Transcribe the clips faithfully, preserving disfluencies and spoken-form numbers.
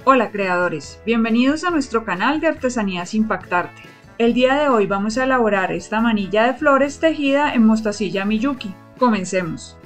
Hola creadores, bienvenidos a nuestro canal de Artesanías Impactarte. El día de hoy vamos a elaborar esta manilla de flores tejida en mostacilla Miyuki. Comencemos.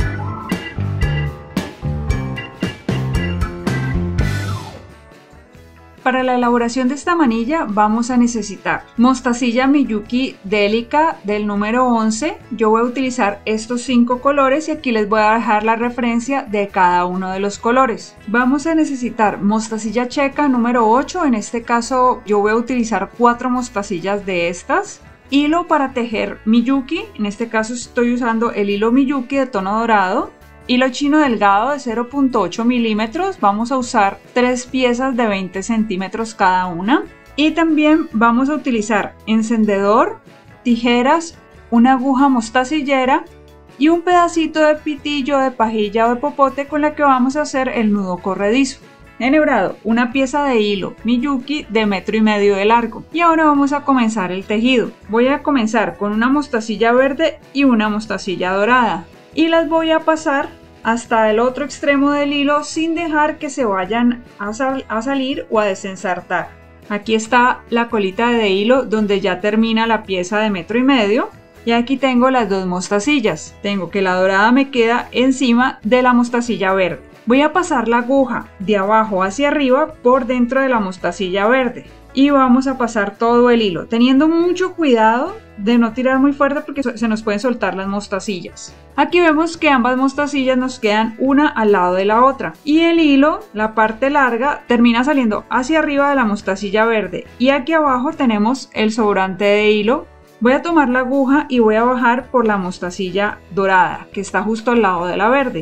Para la elaboración de esta manilla vamos a necesitar mostacilla Miyuki Delica del número once. Yo voy a utilizar estos cinco colores y aquí les voy a dejar la referencia de cada uno de los colores. Vamos a necesitar mostacilla checa número ocho. En este caso yo voy a utilizar cuatro mostacillas de estas. Hilo para tejer Miyuki. En este caso estoy usando el hilo Miyuki de tono dorado. Hilo chino delgado de cero punto ocho milímetros, vamos a usar tres piezas de veinte centímetros cada una. Y también vamos a utilizar encendedor, tijeras, una aguja mostacillera y un pedacito de pitillo de pajilla o de popote con la que vamos a hacer el nudo corredizo. Enhebrado, una pieza de hilo Miyuki de metro y medio de largo. Y ahora vamos a comenzar el tejido. Voy a comenzar con una mostacilla verde y una mostacilla dorada. Y las voy a pasar hasta el otro extremo del hilo sin dejar que se vayan a, sal a salir o a desensartar. Aquí está la colita de hilo donde ya termina la pieza de metro y medio. Y aquí tengo las dos mostacillas. Tengo que la dorada me queda encima de la mostacilla verde. Voy a pasar la aguja de abajo hacia arriba por dentro de la mostacilla verde. Y vamos a pasar todo el hilo, teniendo mucho cuidado de no tirar muy fuerte porque se nos pueden soltar las mostacillas. Aquí vemos que ambas mostacillas nos quedan una al lado de la otra. Y el hilo, la parte larga, termina saliendo hacia arriba de la mostacilla verde. Y aquí abajo tenemos el sobrante de hilo. Voy a tomar la aguja y voy a bajar por la mostacilla dorada, que está justo al lado de la verde.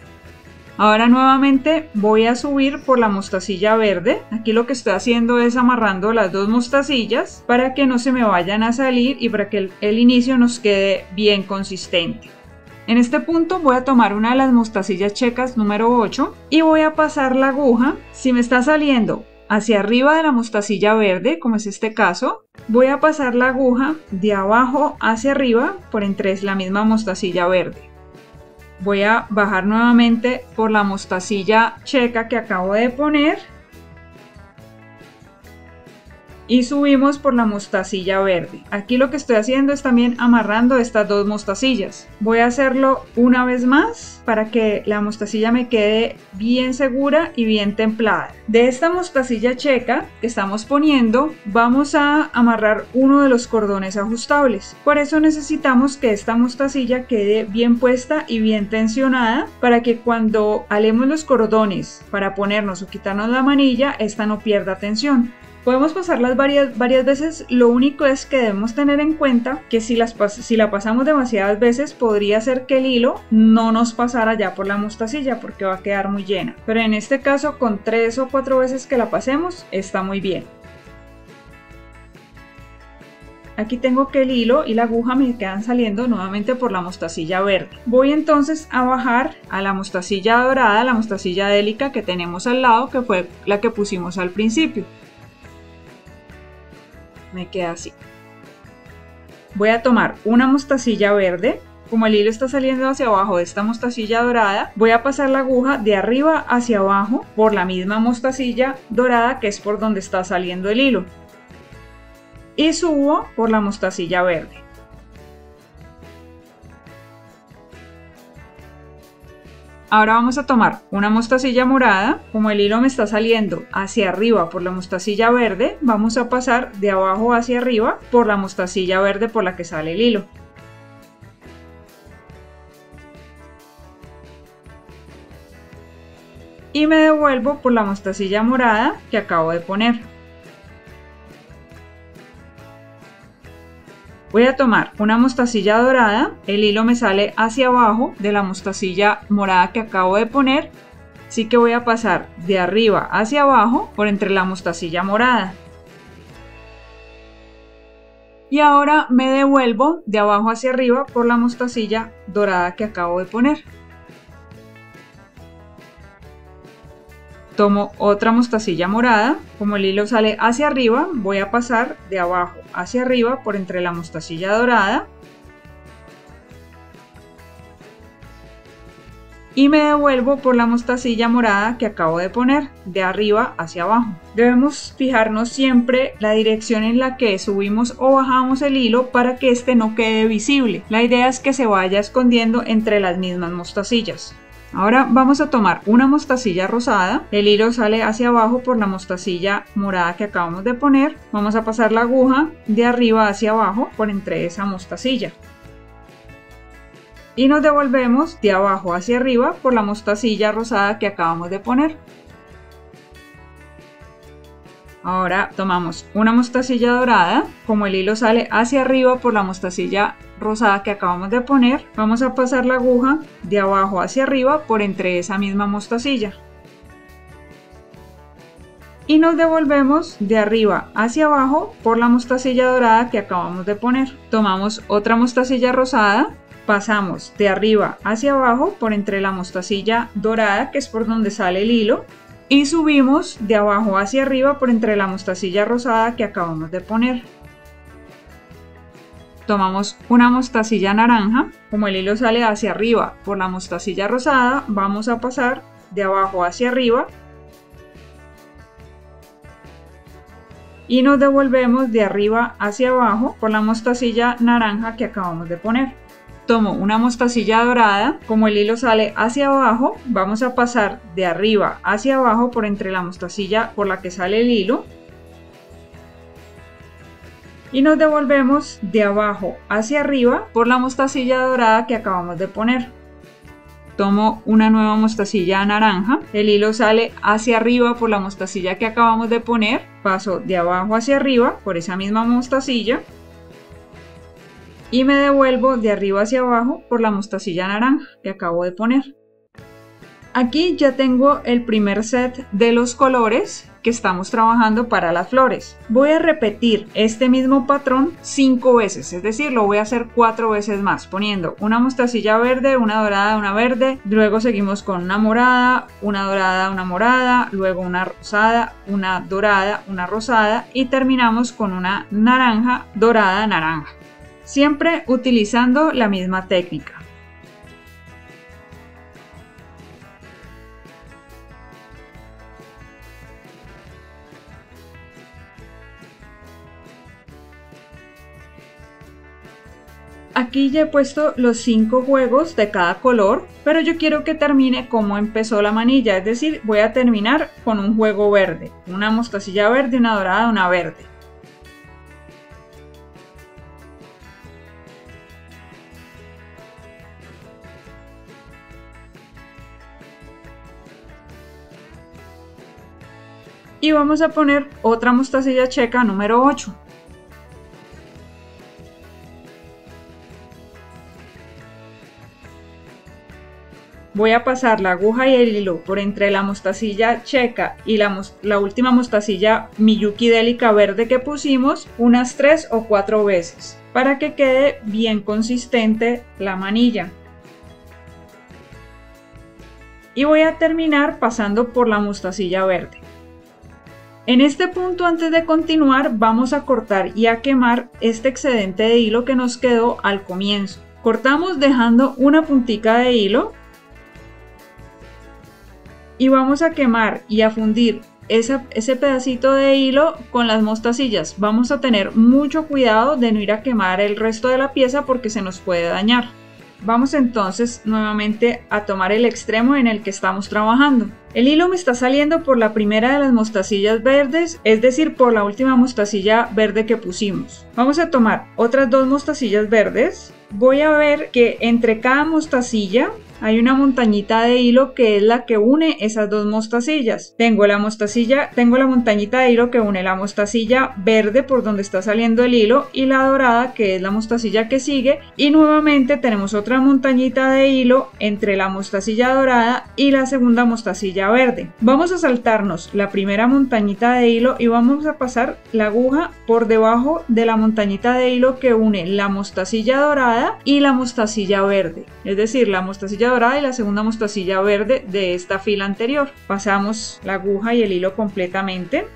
Ahora nuevamente voy a subir por la mostacilla verde. Aquí lo que estoy haciendo es amarrando las dos mostacillas para que no se me vayan a salir y para que el, el inicio nos quede bien consistente. En este punto voy a tomar una de las mostacillas checas número ocho y voy a pasar la aguja. Si me está saliendo hacia arriba de la mostacilla verde, como es este caso, voy a pasar la aguja de abajo hacia arriba por entre la misma mostacilla verde. Voy a bajar nuevamente por la mostacilla checa que acabo de poner y subimos por la mostacilla verde. Aquí lo que estoy haciendo es también amarrando estas dos mostacillas. Voy a hacerlo una vez más para que la mostacilla me quede bien segura y bien templada. De esta mostacilla checa que estamos poniendo vamos a amarrar uno de los cordones ajustables. Por eso necesitamos que esta mostacilla quede bien puesta y bien tensionada para que cuando alemos los cordones para ponernos o quitarnos la manilla, esta no pierda tensión. Podemos pasarlas varias, varias veces, lo único es que debemos tener en cuenta que si, las, si la pasamos demasiadas veces podría ser que el hilo no nos pasara ya por la mostacilla porque va a quedar muy llena. Pero en este caso con tres o cuatro veces que la pasemos está muy bien. Aquí tengo que el hilo y la aguja me quedan saliendo nuevamente por la mostacilla verde. Voy entonces a bajar a la mostacilla dorada, la mostacilla délica que tenemos al lado, que fue la que pusimos al principio. Me queda así. Voy a tomar una mostacilla verde. Como el hilo está saliendo hacia abajo de esta mostacilla dorada, voy a pasar la aguja de arriba hacia abajo por la misma mostacilla dorada que es por donde está saliendo el hilo. Y subo por la mostacilla verde. Ahora vamos a tomar una mostacilla morada. Como el hilo me está saliendo hacia arriba por la mostacilla verde, vamos a pasar de abajo hacia arriba por la mostacilla verde por la que sale el hilo. Y me devuelvo por la mostacilla morada que acabo de poner. Voy a tomar una mostacilla dorada, el hilo me sale hacia abajo de la mostacilla morada que acabo de poner, así que voy a pasar de arriba hacia abajo por entre la mostacilla morada. Y ahora me devuelvo de abajo hacia arriba por la mostacilla dorada que acabo de poner. Tomo otra mostacilla morada, como el hilo sale hacia arriba, voy a pasar de abajo hacia arriba por entre la mostacilla dorada y me devuelvo por la mostacilla morada que acabo de poner, de arriba hacia abajo. Debemos fijarnos siempre la dirección en la que subimos o bajamos el hilo para que este no quede visible. La idea es que se vaya escondiendo entre las mismas mostacillas. Ahora vamos a tomar una mostacilla rosada, el hilo sale hacia abajo por la mostacilla morada que acabamos de poner, vamos a pasar la aguja de arriba hacia abajo por entre esa mostacilla. Y nos devolvemos de abajo hacia arriba por la mostacilla rosada que acabamos de poner. Ahora tomamos una mostacilla dorada, como el hilo sale hacia arriba por la mostacilla rosada que acabamos de poner, vamos a pasar la aguja de abajo hacia arriba por entre esa misma mostacilla. Y nos devolvemos de arriba hacia abajo por la mostacilla dorada que acabamos de poner. Tomamos otra mostacilla rosada, pasamos de arriba hacia abajo por entre la mostacilla dorada, que es por donde sale el hilo, y subimos de abajo hacia arriba por entre la mostacilla rosada que acabamos de poner. Tomamos una mostacilla naranja, como el hilo sale hacia arriba por la mostacilla rosada, vamos a pasar de abajo hacia arriba y nos devolvemos de arriba hacia abajo por la mostacilla naranja que acabamos de poner. Tomo una mostacilla dorada, como el hilo sale hacia abajo, vamos a pasar de arriba hacia abajo por entre la mostacilla por la que sale el hilo y nos devolvemos de abajo hacia arriba por la mostacilla dorada que acabamos de poner. Tomo una nueva mostacilla naranja, el hilo sale hacia arriba por la mostacilla que acabamos de poner, paso de abajo hacia arriba por esa misma mostacilla y me devuelvo de arriba hacia abajo por la mostacilla naranja que acabo de poner. Aquí ya tengo el primer set de los colores que estamos trabajando para las flores. Voy a repetir este mismo patrón cinco veces, es decir, lo voy a hacer cuatro veces más, poniendo una mostacilla verde, una dorada, una verde, luego seguimos con una morada, una dorada, una morada, luego una rosada, una dorada, una rosada y terminamos con una naranja, dorada, naranja. Siempre utilizando la misma técnica. Aquí ya he puesto los cinco juegos de cada color, pero yo quiero que termine como empezó la manilla, es decir, voy a terminar con un juego verde, una mostacilla verde, una dorada, una verde. Y vamos a poner otra mostacilla checa número ocho. Voy a pasar la aguja y el hilo por entre la mostacilla checa y la, la última mostacilla Miyuki Delica verde que pusimos unas tres o cuatro veces para que quede bien consistente la manilla. Y voy a terminar pasando por la mostacilla verde. En este punto, antes de continuar, vamos a cortar y a quemar este excedente de hilo que nos quedó al comienzo. Cortamos dejando una puntica de hilo y vamos a quemar y a fundir ese, ese pedacito de hilo con las mostacillas. Vamos a tener mucho cuidado de no ir a quemar el resto de la pieza porque se nos puede dañar. Vamos entonces nuevamente a tomar el extremo en el que estamos trabajando. El hilo me está saliendo por la primera de las mostacillas verdes, es decir, por la última mostacilla verde que pusimos. Vamos a tomar otras dos mostacillas verdes. Voy a ver que entre cada mostacilla hay una montañita de hilo que es la que une esas dos mostacillas. Tengo la mostacilla, tengo la montañita de hilo que une la mostacilla verde por donde está saliendo el hilo y la dorada que es la mostacilla que sigue, y nuevamente tenemos otra montañita de hilo entre la mostacilla dorada y la segunda mostacilla verde. Vamos a saltarnos la primera montañita de hilo y vamos a pasar la aguja por debajo de la montañita de hilo que une la mostacilla dorada y la mostacilla verde, es decir, la mostacilla dorada y la segunda mostacilla verde de esta fila anterior. Pasamos la aguja y el hilo completamente.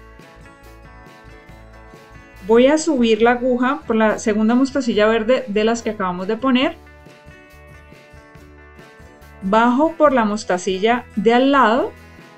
Voy a subir la aguja por la segunda mostacilla verde de las que acabamos de poner bajo por la mostacilla de al lado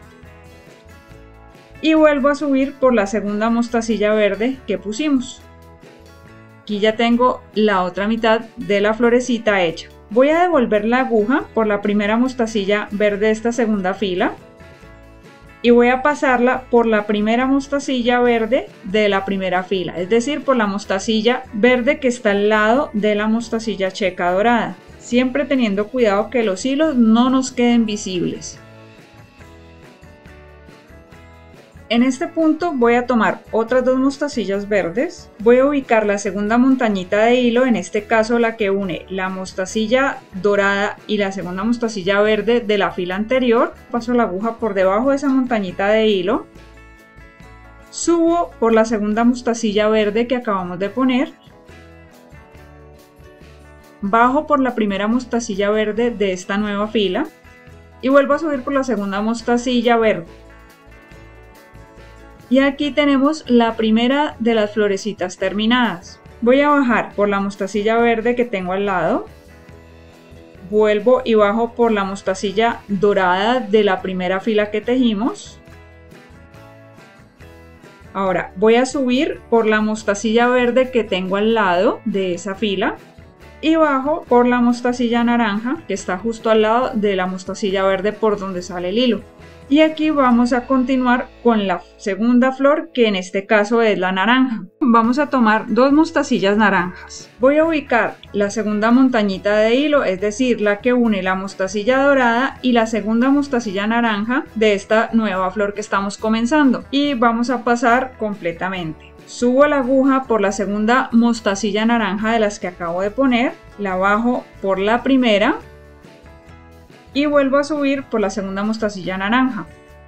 y vuelvo a subir por la segunda mostacilla verde que pusimos. Aquí ya tengo la otra mitad de la florecita hecha. Voy a devolver la aguja por la primera mostacilla verde de esta segunda fila y voy a pasarla por la primera mostacilla verde de la primera fila, es decir, por la mostacilla verde que está al lado de la mostacilla checa dorada, siempre teniendo cuidado que los hilos no nos queden visibles. En este punto voy a tomar otras dos mostacillas verdes, voy a ubicar la segunda montañita de hilo, en este caso la que une la mostacilla dorada y la segunda mostacilla verde de la fila anterior, paso la aguja por debajo de esa montañita de hilo, subo por la segunda mostacilla verde que acabamos de poner, bajo por la primera mostacilla verde de esta nueva fila y vuelvo a subir por la segunda mostacilla verde. Y aquí tenemos la primera de las florecitas terminadas. Voy a bajar por la mostacilla verde que tengo al lado. Vuelvo y bajo por la mostacilla dorada de la primera fila que tejimos. Ahora voy a subir por la mostacilla verde que tengo al lado de esa fila. Y bajo por la mostacilla naranja que está justo al lado de la mostacilla verde por donde sale el hilo. Y aquí vamos a continuar con la segunda flor, que en este caso es la naranja. Vamos a tomar dos mostacillas naranjas. Voy a ubicar la segunda montañita de hilo, es decir, la que une la mostacilla dorada y la segunda mostacilla naranja de esta nueva flor que estamos comenzando. Y vamos a pasar completamente. Subo la aguja por la segunda mostacilla naranja de las que acabo de poner, la bajo por la primera y vuelvo a subir por la segunda mostacilla naranja.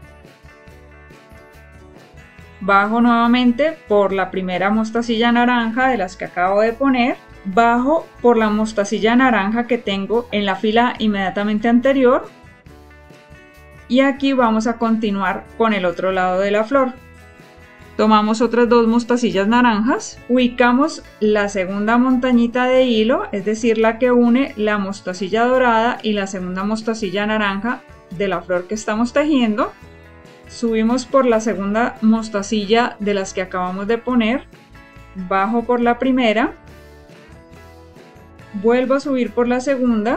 Bajo nuevamente por la primera mostacilla naranja de las que acabo de poner, bajo por la mostacilla naranja que tengo en la fila inmediatamente anterior y aquí vamos a continuar con el otro lado de la flor. Tomamos otras dos mostacillas naranjas, ubicamos la segunda montañita de hilo, es decir, la que une la mostacilla dorada y la segunda mostacilla naranja de la flor que estamos tejiendo. Subimos por la segunda mostacilla de las que acabamos de poner, bajo por la primera, vuelvo a subir por la segunda,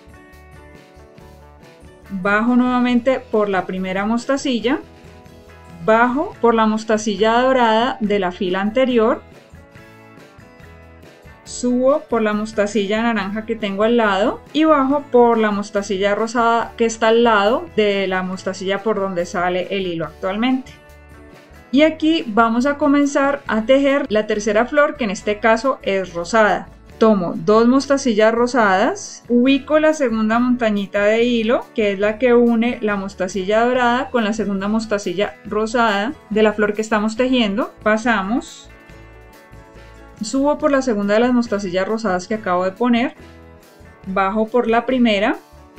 bajo nuevamente por la primera mostacilla, bajo por la mostacilla dorada de la fila anterior, subo por la mostacilla naranja que tengo al lado y bajo por la mostacilla rosada que está al lado de la mostacilla por donde sale el hilo actualmente. Y aquí vamos a comenzar a tejer la tercera flor, que en este caso es rosada. Tomo dos mostacillas rosadas, ubico la segunda montañita de hilo, que es la que une la mostacilla dorada con la segunda mostacilla rosada de la flor que estamos tejiendo. Pasamos, subo por la segunda de las mostacillas rosadas que acabo de poner, bajo por la primera,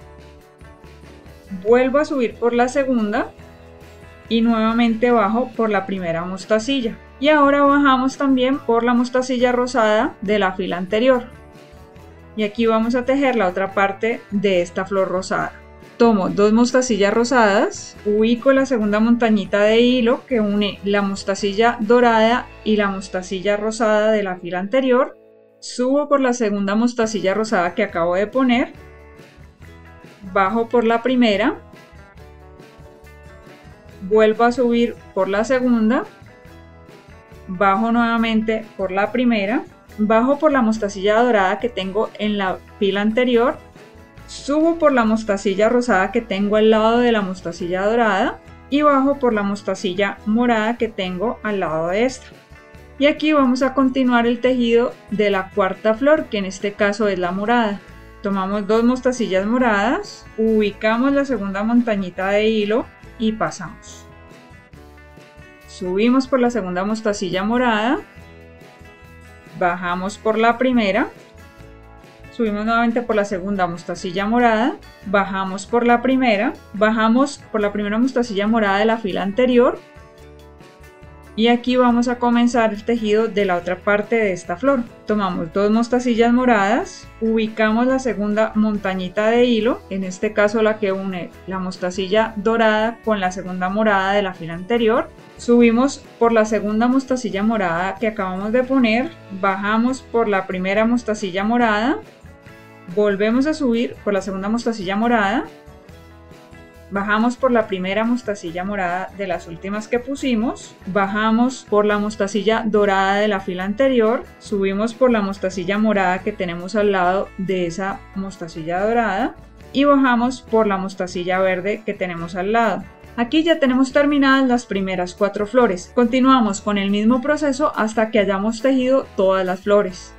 vuelvo a subir por la segunda y nuevamente bajo por la primera mostacilla. Y ahora bajamos también por la mostacilla rosada de la fila anterior. Y aquí vamos a tejer la otra parte de esta flor rosada. Tomo dos mostacillas rosadas, ubico la segunda montañita de hilo que une la mostacilla dorada y la mostacilla rosada de la fila anterior. Subo por la segunda mostacilla rosada que acabo de poner, bajo por la primera, vuelvo a subir por la segunda, bajo nuevamente por la primera, bajo por la mostacilla dorada que tengo en la fila anterior, subo por la mostacilla rosada que tengo al lado de la mostacilla dorada y bajo por la mostacilla morada que tengo al lado de esta. Y aquí vamos a continuar el tejido de la cuarta flor, que en este caso es la morada. Tomamos dos mostacillas moradas, ubicamos la segunda montañita de hilo y pasamos. Subimos por la segunda mostacilla morada, bajamos por la primera, subimos nuevamente por la segunda mostacilla morada, bajamos por la primera, bajamos por la primera mostacilla morada de la fila anterior, Y aquí vamos a comenzar el tejido de la otra parte de esta flor. Tomamos dos mostacillas moradas, ubicamos la segunda montañita de hilo, en este caso la que une la mostacilla dorada con la segunda morada de la fila anterior. Subimos por la segunda mostacilla morada que acabamos de poner, bajamos por la primera mostacilla morada, volvemos a subir por la segunda mostacilla morada, bajamos por la primera mostacilla morada de las últimas que pusimos, bajamos por la mostacilla dorada de la fila anterior, subimos por la mostacilla morada que tenemos al lado de esa mostacilla dorada y bajamos por la mostacilla verde que tenemos al lado. Aquí ya tenemos terminadas las primeras cuatro flores. Continuamos con el mismo proceso hasta que hayamos tejido todas las flores.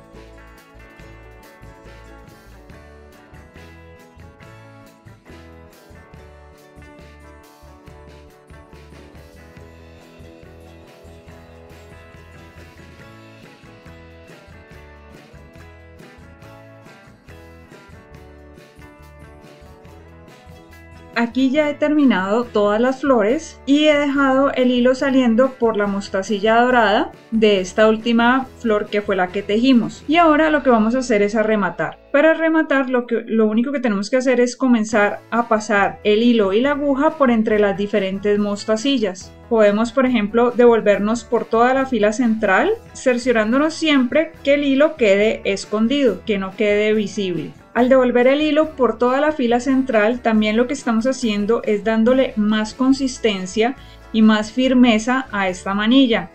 Aquí ya he terminado todas las flores y he dejado el hilo saliendo por la mostacilla dorada de esta última flor que fue la que tejimos. Y ahora lo que vamos a hacer es a rematar. Para rematar lo, que, lo único que tenemos que hacer es comenzar a pasar el hilo y la aguja por entre las diferentes mostacillas. Podemos, por ejemplo, devolvernos por toda la fila central, cerciorándonos siempre que el hilo quede escondido, que no quede visible. Al devolver el hilo por toda la fila central, también lo que estamos haciendo es dándole más consistencia y más firmeza a esta manilla.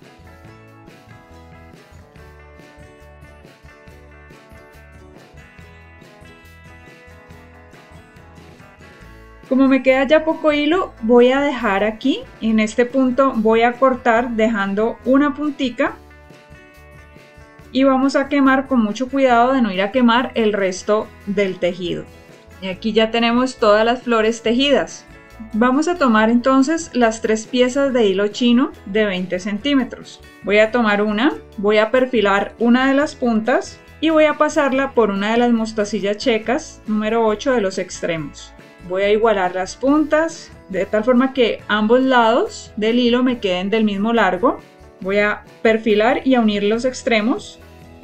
Como me queda ya poco hilo, voy a dejar aquí, en este punto voy a cortar dejando una puntica. Y vamos a quemar con mucho cuidado de no ir a quemar el resto del tejido. Y aquí ya tenemos todas las flores tejidas. Vamos a tomar entonces las tres piezas de hilo chino de veinte centímetros. Voy a tomar una, voy a perfilar una de las puntas y voy a pasarla por una de las mostacillas checas número ocho de los extremos. Voy a igualar las puntas de tal forma que ambos lados del hilo me queden del mismo largo. Voy a perfilar y a unir los extremos.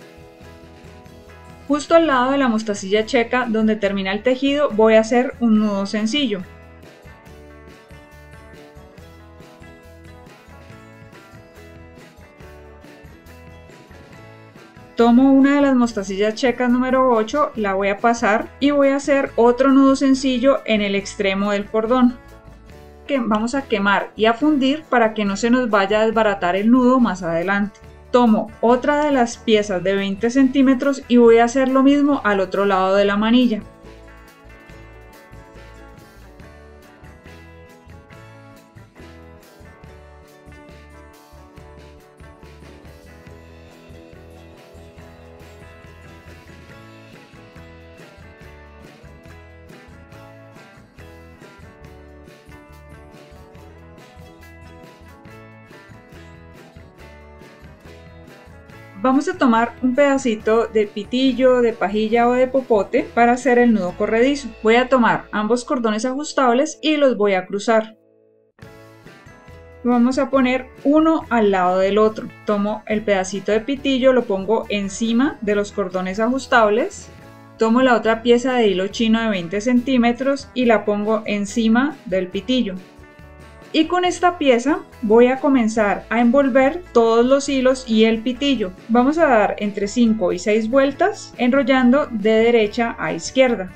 Justo al lado de la mostacilla checa donde termina el tejido voy a hacer un nudo sencillo. Tomo una de las mostacillas checas número ocho, la voy a pasar y voy a hacer otro nudo sencillo en el extremo del cordón. Que vamos a quemar y a fundir para que no se nos vaya a desbaratar el nudo más adelante. Tomo otra de las piezas de veinte centímetros y voy a hacer lo mismo al otro lado de la manilla. Vamos a tomar un pedacito de pitillo, de pajilla o de popote para hacer el nudo corredizo. Voy a tomar ambos cordones ajustables y los voy a cruzar. Vamos a poner uno al lado del otro. Tomo el pedacito de pitillo, lo pongo encima de los cordones ajustables. Tomo la otra pieza de hilo chino de veinte centímetros y la pongo encima del pitillo. Y con esta pieza voy a comenzar a envolver todos los hilos y el pitillo. Vamos a dar entre cinco y seis vueltas enrollando de derecha a izquierda.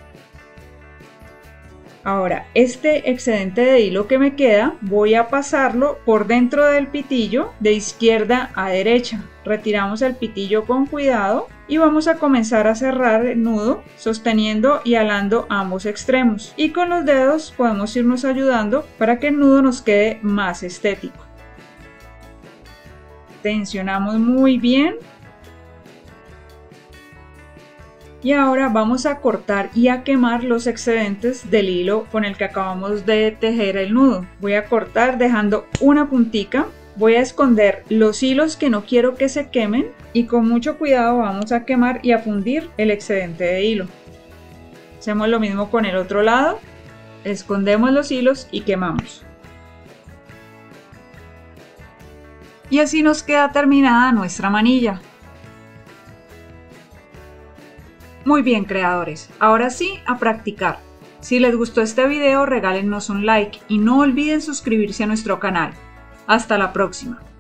Ahora, este excedente de hilo que me queda voy a pasarlo por dentro del pitillo de izquierda a derecha. Retiramos el pitillo con cuidado y vamos a comenzar a cerrar el nudo sosteniendo y alando ambos extremos. Y con los dedos podemos irnos ayudando para que el nudo nos quede más estético. Tensionamos muy bien. Y ahora vamos a cortar y a quemar los excedentes del hilo con el que acabamos de tejer el nudo. Voy a cortar dejando una puntica. Voy a esconder los hilos que no quiero que se quemen y con mucho cuidado vamos a quemar y a fundir el excedente de hilo. Hacemos lo mismo con el otro lado. Escondemos los hilos y quemamos. Y así nos queda terminada nuestra manilla. Muy bien, creadores, ahora sí, a practicar. Si les gustó este video, regálennos un like y no olviden suscribirse a nuestro canal. Hasta la próxima.